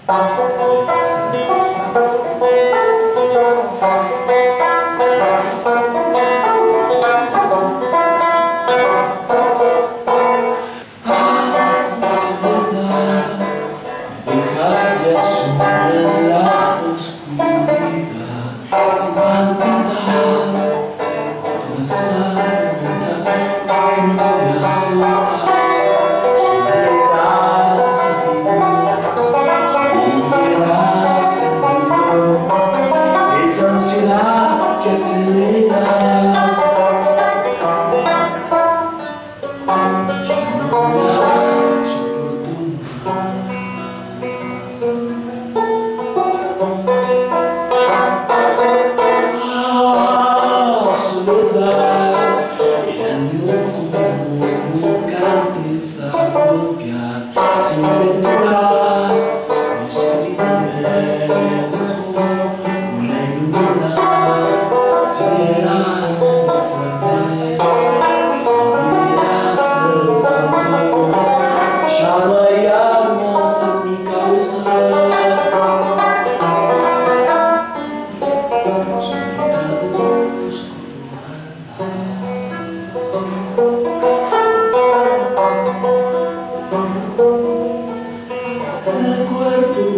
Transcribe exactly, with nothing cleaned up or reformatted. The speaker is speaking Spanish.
Que acelera, ya no la soporto más. Ah, soledad, el año como nunca empieza a golpear, sin ventura, mi espíritu me dejó una inmunda. Si vieras lo fuerte, si vieras el canto, ya no hay armas en mi cabeza. Solitados con tu alma, el cuerpo